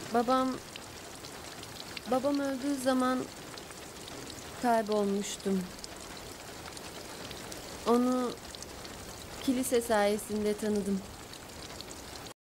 Babam babam öldüğü zaman kaybolmuştum. Onu kilise sayesinde tanıdım.